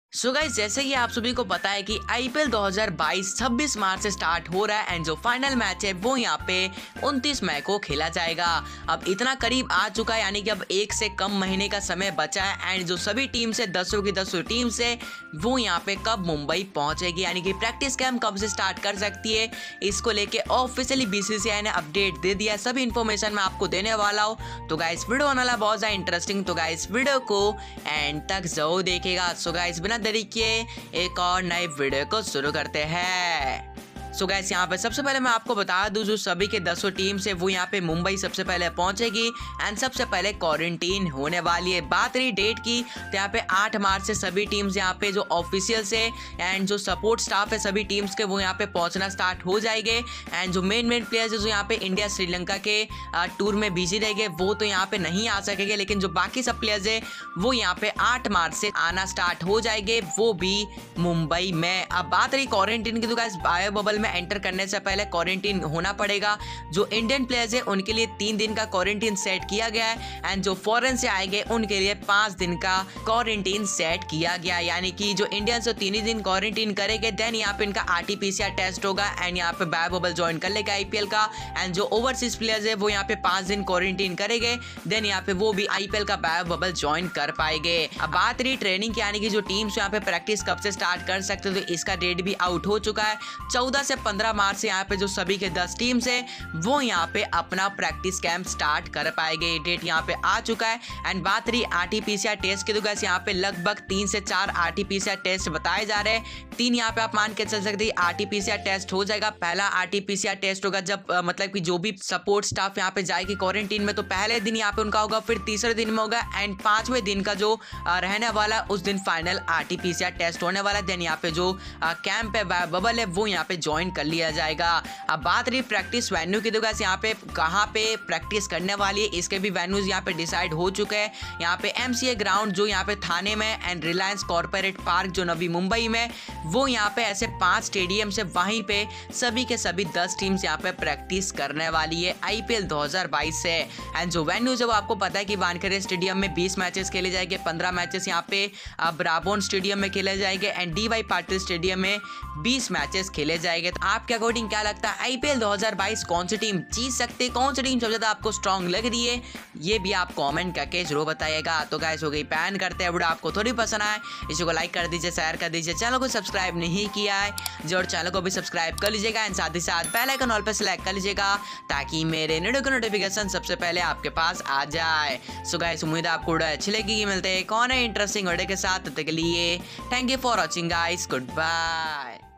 So guys, जैसे कि आप सभी को पता है कि आईपीएल 2022 26 मार्च से स्टार्ट हो रहा है एंड जो फाइनल मैच है वो यहाँ पे 29 मई को खेला जाएगा। अब इतना करीब आ चुका है, यानी कि अब एक से कम महीने का समय बचा है एंड जो सभी टीम से 10 की 10 टीम से वो यहाँ पे कब मुंबई पहुंचेगी, यानी कि प्रैक्टिस कैंप कब से स्टार्ट कर सकती है, इसको लेके ऑफिशियली बीसीसीआई ने अपडेट दे दिया है। सभी इन्फॉर्मेशन मैं आपको देने वाला हूँ, तो गाइस वीडियो होने वाला बहुत ज़्यादा इंटरेस्टिंग, तो गाइस वीडियो को एंड तक जरूर देखेगा। सो गाइस बिना देरी के एक और नए वीडियो को शुरू करते हैं। सो गाइस, यहाँ पे सबसे पहले मैं आपको बता दूं, जो सभी के 10 टीम से वो यहाँ पे मुंबई सबसे पहले पहुंचेगी एंड सबसे पहले क्वारंटीन होने वाली है। बात रही डेट की, तो यहाँ पे 8 मार्च से सभी टीम्स यहाँ पे जो ऑफिशियल से एंड जो सपोर्ट स्टाफ है सभी टीम्स के वो यहाँ पे पहुंचना स्टार्ट हो जाएंगे एंड जो मेन प्लेयर्स है जो यहाँ पे इंडिया श्रीलंका के टूर में बिजी रहेंगे वो तो यहाँ पे नहीं आ सकेंगे, लेकिन जो बाकी सब प्लेयर्स है वो यहाँ पे 8 मार्च से आना स्टार्ट हो जाएंगे, वो भी मुंबई में। अब बात रही क्वारंटीन की, तो गाइस बायो बबल में एंटर करने से पहले क्वारंटीन होना पड़ेगा। जो इंडियन प्लेयर्स है उनके लिए 3 दिन का क्वारंटीन सेट किया गया है एंड जो फॉरेन से आएंगे उनके लिए 5 दिन का क्वारंटीन सेट किया गया, यानी कि जो इंडियंस तो 3 ही दिन क्वारंटीन करेंगे, देन यहाँ पे इनका आरटीपीसीआर टेस्ट होगा एंड यहाँ पे बायो बबल ज्वाइन कर लेगा आईपीएल का। एंड जो ओवरसीज प्लेयर्स है वो यहाँ पे 5 दिन क्वारंटीन करेंगे, देन यहाँ पे वो भी आईपीएल का बायो बबल ज्वाइन कर पाएंगे। अब बात रही ट्रेनिंग की, यानी कि जो टीम्स यहाँ पे प्रैक्टिस कब से स्टार्ट कर सकते हो, तो इसका डेट भी आउट हो चुका है। 14 से 15 मार्च से यहाँ पे जो सभी के 10 टीम्स है वो यहाँ पे अपना प्रैक्टिस कैंप स्टार्ट कर पाएंगे, डेट यहाँ पे आ चुका है। एंड बात रही आरटीपीसीआर टेस्ट की, तो गाइस यहाँ पे लगभग 3 से 4 आरटीपीसीआर टेस्ट बताए जा रहे हैं। 3 यहाँ पे आप मान के चल सकते हैं आरटीपीसीआर टेस्ट हो जाएगा। पहला आरटीपीसीआर टेस्ट होगा जब मतलब कि जो भी सपोर्ट स्टाफ यहाँ पे जाएगी क्वारंटीन में, तो पहले दिन यहाँ पे उनका होगा, फिर तीसरे दिन में होगा एंड 5वें दिन का जो रहने वाला उस दिन फाइनल आरटीपीसीआर टेस्ट होने वाला। देन यहाँ पे जो कैंप है बबल है वो यहाँ पे ज्वाइन कर लिया जाएगा। अब बात रही प्रैक्टिस वेन्यू की, तो गाइस यहाँ पे कहाँ पे प्रैक्टिस करने वाली है इसके भी वेन्यूज यहाँ पे डिसाइड हो चुके हैं। यहाँ पे एमसीए ग्राउंड जो यहाँ पे थाने में एंड रिलायंस कॉर्पोरेट पार्क जो नवी मुंबई में, वो यहाँ पे ऐसे 5 स्टेडियम से वहीं पे सभी के सभी 10 टीम्स यहाँ पे प्रैक्टिस करने वाली है आईपीएल 2022 से। एंड जो वेन्यूज है वो आपको पता है कि वानखेड़े स्टेडियम में 20 मैचेस खेले जाएंगे, 15 मैचेस यहाँ पे ब्राबोन स्टेडियम में खेले जाएंगे एंड डीवाई पाटिल स्टेडियम में 20 मैचेस खेले जाएंगे। तो आपके अकॉर्डिंग क्या लगता है आईपीएल 2022 कौन सी टीम जीत सकती है, कौन सी टीम सबसे ज्यादा आपको स्ट्रांग लग रही है, ये भी आप कमेंट करके जरूर बताइएगा। तो गाइस हो गई पैन करते हैं वीडियो आपको थोड़ी पसंद आए, इसी को लाइक कर दीजिए, शेयर कर दीजिए, चैनल को सब्सक्राइब नहीं किया है जो चैनल को भी सब्सक्राइब कर लीजिएगा एंड साथ ही साथ बेल आइकन ऑल पे सिलेक्ट कर लीजिएगा ताकि मेरे वीडियो की नोटिफिकेशन सबसे पहले आपके पास आ जाए। सो गाइस उम्मीद है आपको वीडियो अच्छी लगेगी, मिलते हैं कौन है इंटरेस्टिंग वीडियो के साथ, तब तक के लिए thank you for watching guys, good bye.